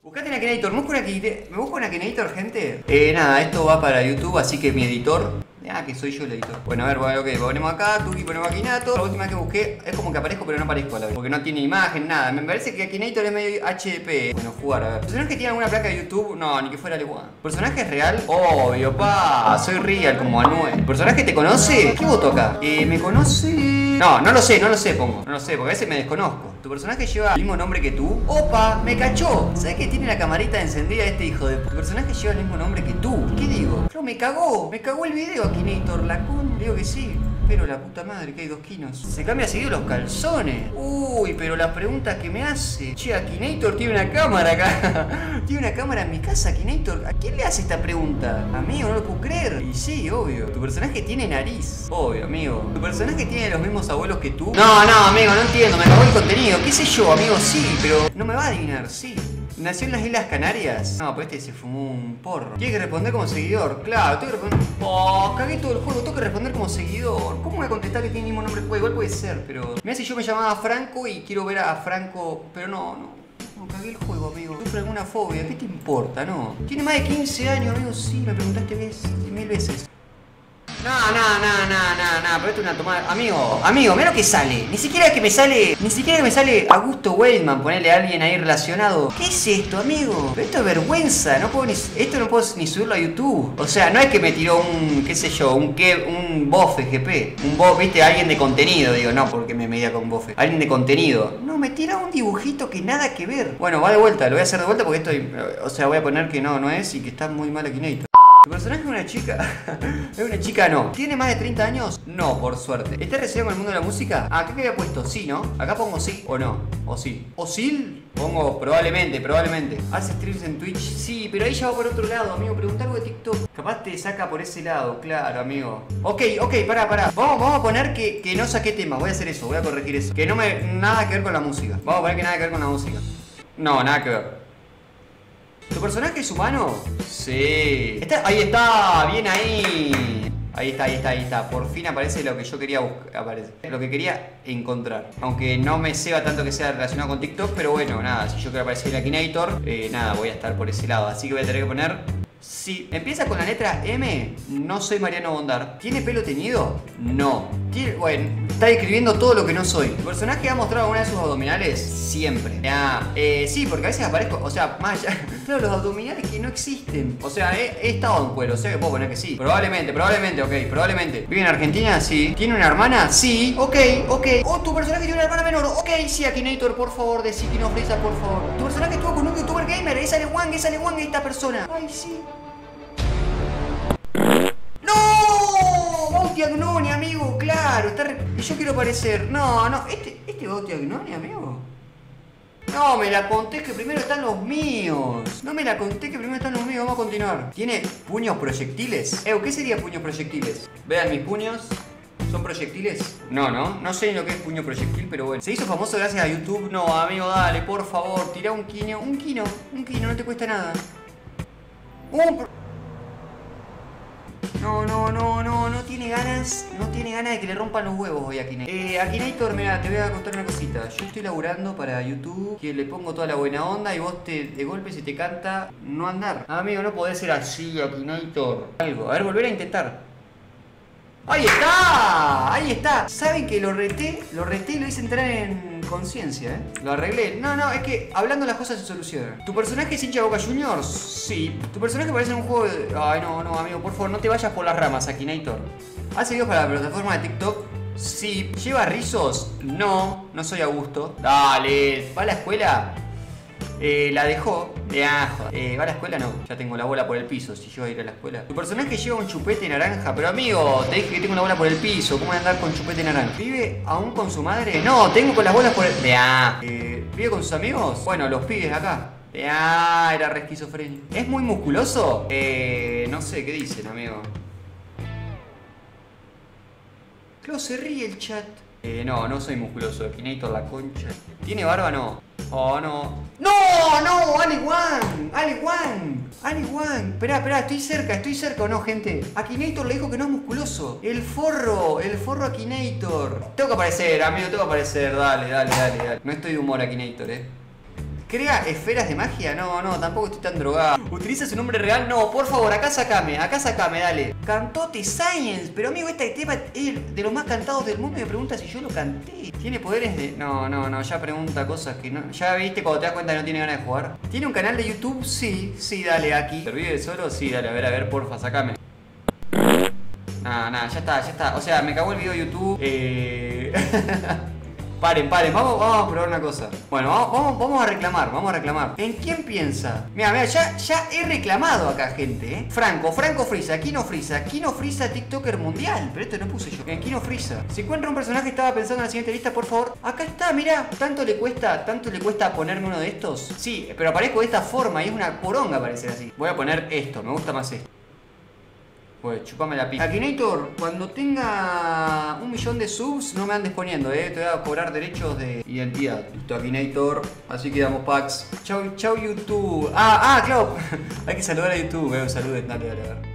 Buscate en Akinator, me busco en Akinator, gente. Nada, esto va para YouTube, así que mi editor. Que soy yo el editor. Bueno, a ver, bueno, ok, ponemos acá, Tuki, ponemos Akinator. La última vez que busqué es como que aparezco, pero no aparezco a la vez. Porque no tiene imagen, nada. Me parece que Akinator es medio HDP. Bueno, jugar, a ver. ¿Personaje que tiene alguna placa de YouTube? No, ni que fuera Leguán. ¿Personaje es real? Obvio, pa. Soy real como Anuel. ¿Personaje te conoce? ¿Qué voto acá? ¿Me conoce? No lo sé, pongo. No lo sé, porque a veces me desconozco. ¿Tu personaje lleva el mismo nombre que tú? ¡Opa! ¡Me cachó! ¿Sabes que tiene la camarita encendida este hijo de... ¿Tu personaje lleva el mismo nombre que tú? ¿Qué digo? No, me cagó el video Akinator, la con... Digo que sí. Pero la puta madre, que hay 2 kinos. Se cambia seguido los calzones. Uy, pero las preguntas que me hace. Che, Akinator tiene una cámara acá. Tiene una cámara en mi casa, Akinator. ¿A quién le hace esta pregunta? Amigo, no lo puedo creer. Y sí, obvio. Tu personaje tiene nariz. Obvio, amigo. ¿Tu personaje tiene los mismos abuelos que tú? No, amigo, no entiendo. Me acabó el contenido. ¿Qué sé yo, amigo? Sí, pero no me va a adivinar, sí. ¿Nació en las Islas Canarias? No, pues este se fumó un porro. Tiene que responder como seguidor. Claro, tengo que responder... Oh, cagué todo el juego. Tengo que responder como seguidor. ¿Cómo voy a contestar que tiene el mismo nombre? Pues igual puede ser, pero... Mira si yo me llamaba Franco y quiero ver a Franco... Pero no, cagué el juego, amigo. Sufre alguna fobia. ¿Qué te importa, no? Tiene más de 15 años, amigo. Sí, me preguntaste 1000 veces. No, pero esto es una tomada. Amigo, mira lo que sale. Ni siquiera que me sale Augusto Weidman, ponerle a alguien ahí relacionado. ¿Qué es esto, amigo? Pero esto es vergüenza, esto no puedo ni subirlo a YouTube. O sea, no es que me tiró un, qué sé yo, un bofe GP. Un bofe, viste, alguien de contenido, digo, no, porque me medía con bofe. Alguien de contenido. No, me tira un dibujito que nada que ver. Bueno, va de vuelta, lo voy a hacer de vuelta porque esto, o sea, voy a poner que no es y que está muy mal Akinator. ¿Tu personaje es una chica? Es una chica, no. ¿Tiene más de 30 años? No, por suerte. ¿Está relacionado con el mundo de la música? ¿Qué había puesto? Sí, ¿no? Acá pongo sí o no. O sí. ¿O sí? Pongo probablemente. ¿Hace streams en Twitch? Sí, pero ahí ya va por otro lado, amigo. Pregunta algo de TikTok. Capaz te saca por ese lado, claro, amigo. Ok, pará. Vamos a poner que no saqué temas. Voy a hacer eso, voy a corregir eso. Que no me... Nada que ver con la música. Vamos a poner que nada que ver con la música. No, nada que ver. ¿Tu personaje es humano? Sí. Ahí está, bien ahí. Ahí está. Por fin aparece lo que yo quería buscar. Lo que quería encontrar. Aunque no me ceba tanto que sea relacionado con TikTok. Pero bueno, nada, si yo quiero aparecer en Akinator, nada, voy a estar por ese lado. Así que voy a tener que poner... Sí. Empieza con la letra M. No soy Mariano Bondar. ¿Tiene pelo teñido? No. Bueno, está describiendo todo lo que no soy. ¿Tu personaje ha mostrado alguna de sus abdominales? Siempre. Sí, porque a veces aparezco, o sea, más allá. Claro, los abdominales que no existen. O sea, he estado en cuero, o sea que puedo poner que sí. Probablemente, ok, probablemente. ¿Vive en Argentina? Sí. ¿Tiene una hermana? Sí. Ok. Oh, tu personaje tiene una hermana menor. Ok, sí, Akinator, por favor, decí que no Freeza, por favor. Tu personaje estuvo con un youtuber gamer. Esa Leguán, esta persona. Ay, sí. Bauti Agnoni, amigo, claro, y yo quiero parecer. No, este Bauti Agnoni, amigo. No, me la conté que primero están los míos. Vamos a continuar. ¿Tiene puños proyectiles? ¿Qué sería puños proyectiles? Vean mis puños. ¿Son proyectiles? No sé lo que es puño proyectil, pero bueno. ¿Se hizo famoso gracias a YouTube? No, amigo, dale, por favor, tira un kino, no te cuesta nada. No tiene ganas de que le rompan los huevos hoy a Akinator. Akinator, mira, te voy a contar una cosita. Yo estoy laburando para YouTube, que le pongo toda la buena onda y vos de golpe se te canta no andar. Amigo, no podés ser así, Akinator. Algo, a ver, volver a intentar. ¡Ahí está! ¿Saben que lo reté y lo hice entrar en conciencia, Lo arreglé. No, es que hablando las cosas se solucionan. ¿Tu personaje es hincha de Boca Juniors? Sí. ¿Tu personaje parece en un juego de... Ay, no, amigo, por favor, no te vayas por las ramas, Akinator. ¿Hace videos para la plataforma de TikTok? Sí. ¿Lleva rizos? No soy Augusto. Dale. ¿Va a la escuela? La dejó. ¿Va a la escuela? No. Ya tengo la bola por el piso. Si yo voy a ir a la escuela. Tu personaje lleva un chupete naranja. Pero amigo, te dije que tengo una bola por el piso. ¿Cómo voy a andar con chupete naranja? ¿Vive aún con su madre? No, tengo con las bolas por el... ¿Vive con sus amigos? Bueno, los pibes acá. Era re esquizofrenia. ¿Es muy musculoso? No sé, ¿qué dicen, amigo? Claro, se ríe el chat. No soy musculoso. Akinator, la concha. ¿Tiene barba? No. Oh, no. ¡No! ¡Ale-Wan! Esperá, estoy cerca o no, gente. Akinator le dijo que no es musculoso. El forro Akinator. Tengo que aparecer, amigo, dale. No estoy de humor, Akinator, ¿Crea esferas de magia? No, no, tampoco estoy tan drogado. ¿Utiliza su nombre real? No, por favor, acá sacame, dale. Cantote Science, pero amigo, este tema es de los más cantados del mundo y me pregunta si yo lo canté. ¿Tiene poderes de...? No, no, no, ya pregunta cosas que no... ¿Ya viste cuando te das cuenta que no tiene ganas de jugar? ¿Tiene un canal de YouTube? Sí, sí, dale, aquí. ¿Se vive solo? Sí, dale, a ver, porfa, sacame. Nah, ya está. O sea, me cagó el video de YouTube. Paren, vamos a probar una cosa. Bueno, vamos a reclamar. ¿En quién piensa? Mira, ya he reclamado acá, gente, Franco Frisa, Kino Frisa, TikToker mundial. Pero esto no puse yo. Kino Frisa. Si encuentra un personaje que estaba pensando en la siguiente lista, por favor. Acá está, mira. ¿Tanto le cuesta ponerme uno de estos? Sí, pero aparezco de esta forma y es una poronga parecer así. Voy a poner esto, me gusta más esto. Pues chupame la pija. Akinator, cuando tenga 1 millón de subs, no me andes poniendo, te voy a cobrar derechos de identidad. Listo, Akinator. Así que damos packs. Chau, YouTube. Claro. Hay que saludar a YouTube, saluden, dale, a ver.